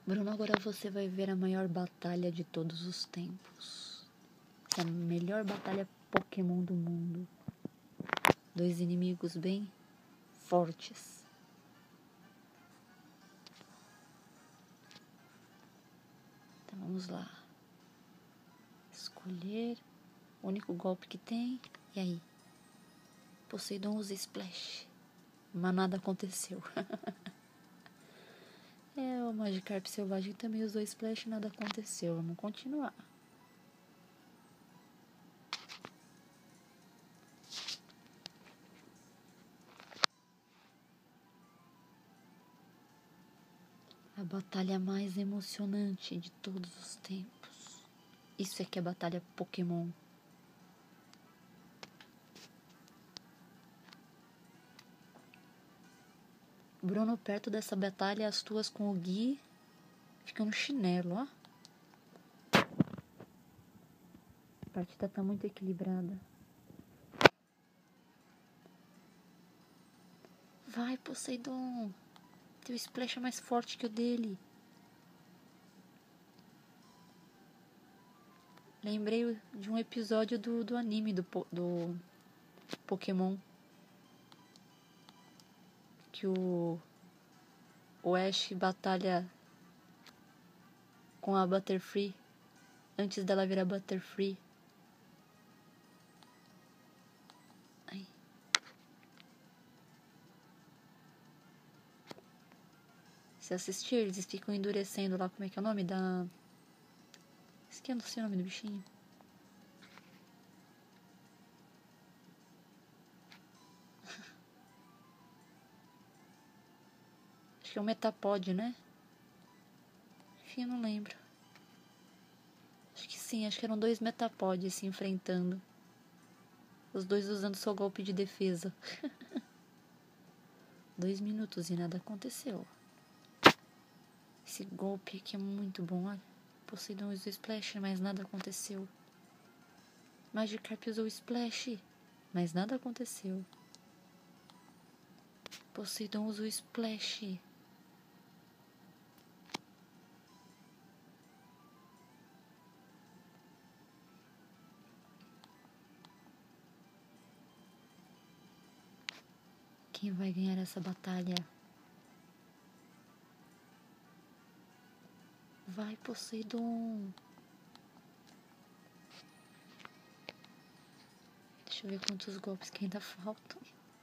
Bruno, agora você vai ver a maior batalha de todos os tempos. Essa é a melhor batalha Pokémon do mundo. Dois inimigos bem fortes. Então vamos lá. Escolher o único golpe que tem. E aí? Poseidon usa Splash. Mas nada aconteceu. O Magikarp selvagem também usou Splash e nada aconteceu. Vamos continuar. A batalha mais emocionante de todos os tempos. Isso é que é batalha Pokémon. Bruno, perto dessa batalha, as tuas com o Gui ficam no chinelo, ó. A partida tá muito equilibrada. Vai, Poseidon. Teu Splash é mais forte que o dele. Lembrei de um episódio do anime do Pokémon. Que o Ash batalha com a Butterfree antes dela virar Butterfree. Ai. Se assistir, eles ficam endurecendo lá. Como é que é o nome da... Esqueci o nome do bichinho. Acho que é o Metapod, né? Enfim, eu não lembro. Acho que sim, acho que eram 2 Metapods se enfrentando. Os dois usando seu golpe de defesa. 2 minutos e nada aconteceu. Esse golpe aqui é muito bom, olha. Poseidon usou Splash, mas nada aconteceu. Magikarp usou Splash, mas nada aconteceu. Poseidon usou Splash. Quem vai ganhar essa batalha? Vai, Poseidon. Deixa eu ver quantos golpes que ainda faltam.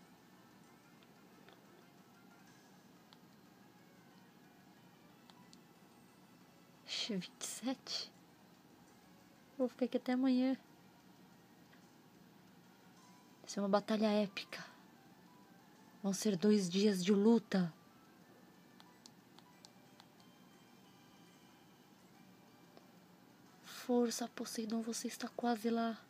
Acho 27. Vou ficar aqui até amanhã. Vai ser uma batalha épica. Vão ser 2 dias de luta. Força, Poseidon, você está quase lá.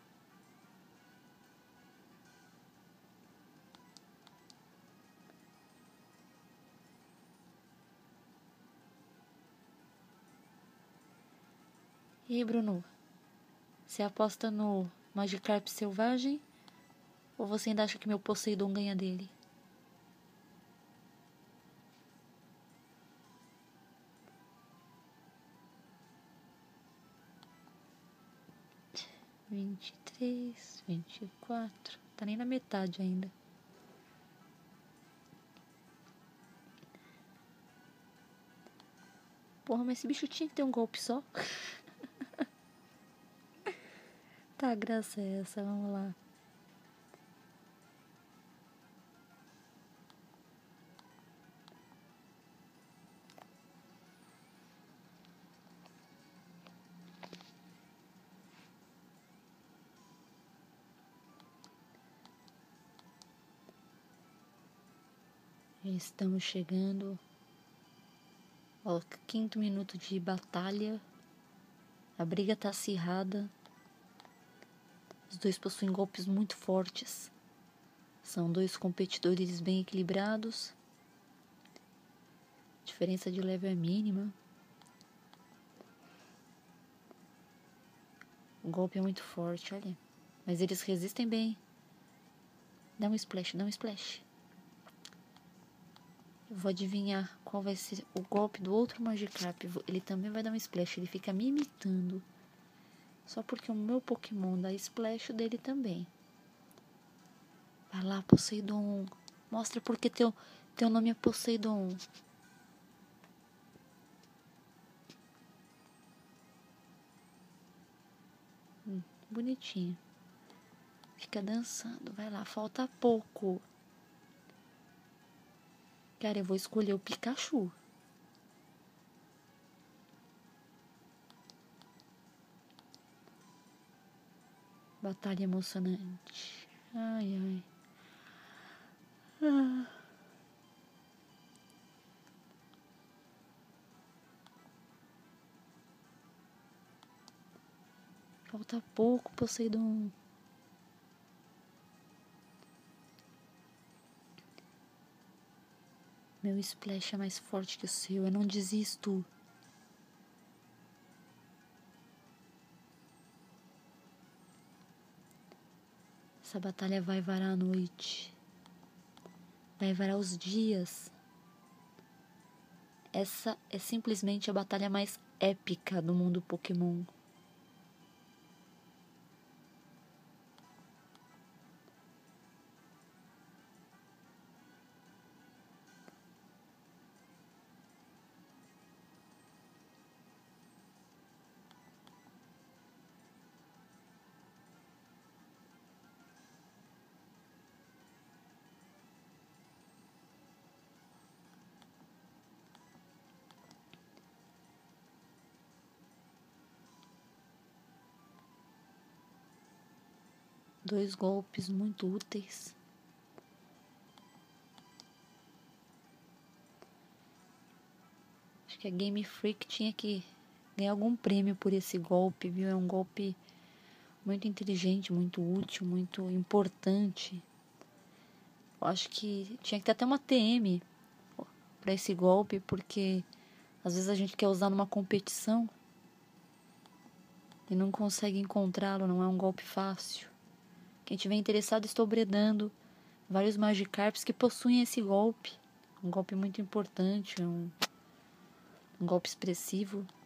E aí, Bruno? Você aposta no Magikarp selvagem? Ou você ainda acha que meu Poseidon ganha dele? Vinte e três, 24. Tá nem na metade ainda. Porra, mas esse bicho tinha que ter um golpe só. Tá, a graça é essa, vamos lá. Estamos chegando ao 5º minuto de batalha. A briga tá acirrada. Os dois possuem golpes muito fortes. São 2 competidores bem equilibrados. A diferença de level é mínima. O golpe é muito forte, olha. Mas eles resistem bem. Dá um splash, dá um splash. Eu vou adivinhar qual vai ser o golpe do outro Magikarp. Ele também vai dar um Splash. Ele fica me imitando. Só porque o meu Pokémon dá Splash, o dele também. Vai lá, Poseidon. Mostra porque teu nome é Poseidon. Bonitinho. Fica dançando. Vai lá, falta pouco. Cara, eu vou escolher o Pikachu. Batalha emocionante. Ai, ai. Ah. Falta pouco, Poseidon. Meu Splash é mais forte que o seu. Eu não desisto. Essa batalha vai varar a noite. Vai varar os dias. Essa é simplesmente a batalha mais épica do mundo Pokémon. Dois golpes muito úteis. Acho que a Game Freak tinha que ganhar algum prêmio por esse golpe, viu? É um golpe muito inteligente, muito útil, muito importante. Eu acho que tinha que ter até uma TM para esse golpe, porque às vezes a gente quer usar numa competição e não consegue encontrá-lo, não é um golpe fácil. Quem tiver interessado, estou bredando vários Magikarps que possuem esse golpe. Um golpe muito importante, um golpe expressivo.